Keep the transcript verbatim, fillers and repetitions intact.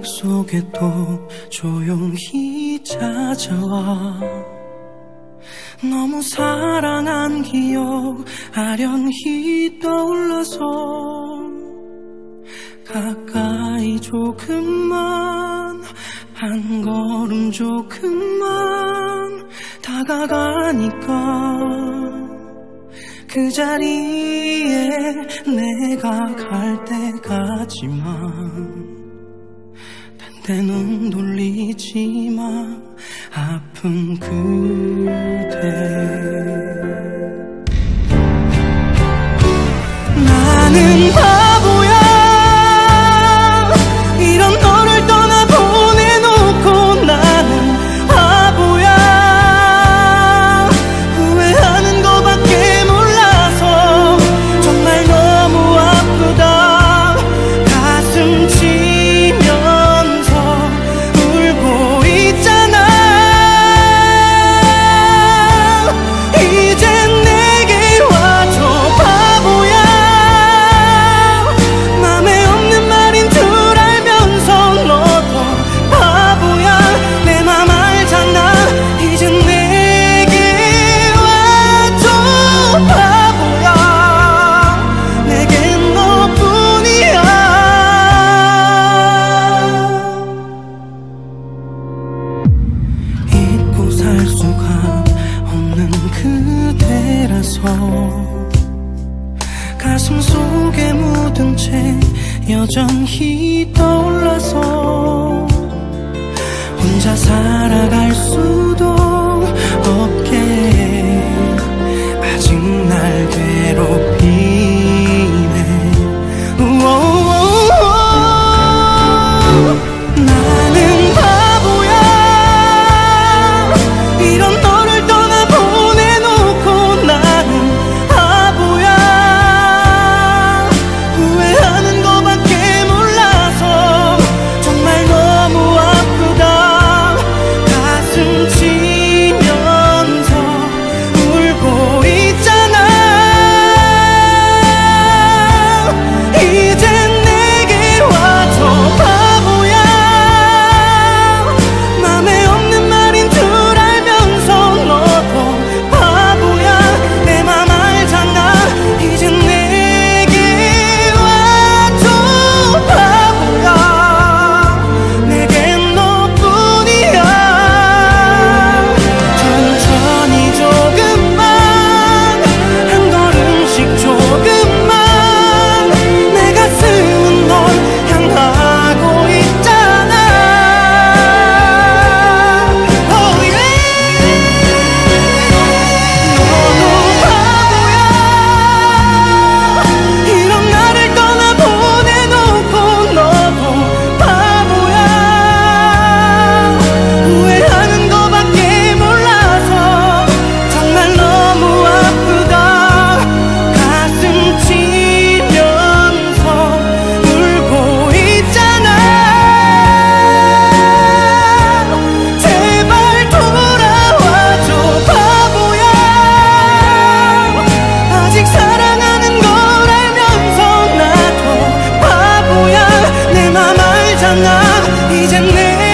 속에 또 조용히 찾아와. 너무 사랑한 기억 아련히 떠올라서 가까이 조금만, 한 걸음 조금만 다가가니까 그 자리에 내가 갈 때까지만 딴 데는 돌리지 마. 아픈 그대, 나는 바보야. 이런 너를 떠나보내놓고 나는 바보야. 후회하는 거밖에 몰라서 정말 너무 아프다. 가슴 치면서 울고 있잖아. 이젠 내게 와줘 바보야. 맘에 없는 말인 줄 알면서 너도 바보야. 내 맘 알잖아. 이젠 내게 와줘 바보야. 내겐 너뿐이야. 잊고 살 수가 없는 그대라서 가슴 속에 묻은 채 여전히 떠올라서 혼자 살아갈 수도 없게 아직 날 괴롭히네. 우오오오. 나는 바보야. 이런 너를 떠나보내놓고 나는 바보야. 후회하는 거밖에 몰라서 정말 너무 아프다. 가슴 치면서 울고 있잖아. 이젠 내게 와줘 바보야. 맘에 없는 말인 줄 알면서 너도 바보야. 내 맘 알잖아. 이젠 내게 와줘 바보야. 내겐 너뿐이야. 천천히 조금만, 한 걸음씩 조금만 내 가슴은 널 향하고 있잖아. Oh yeah. 너도 바보야. 이런 나를 떠나보내놓고 너도 바보야. 후회하는 거밖에 몰라서 정말 너무 아프다. 가슴 치면서 울고 있잖아. 제발 돌아와줘 바보야. 아직 사랑하는 걸 알면서 나도 바보야. 내 맘 알잖아. 이젠 내